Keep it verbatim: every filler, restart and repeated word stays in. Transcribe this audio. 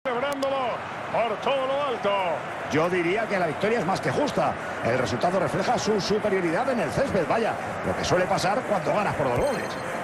celebrándolo por todo lo alto. Yo diría que la victoria es más que justa. El resultado refleja su superioridad en el césped, vaya, lo que suele pasar cuando ganas por dos goles.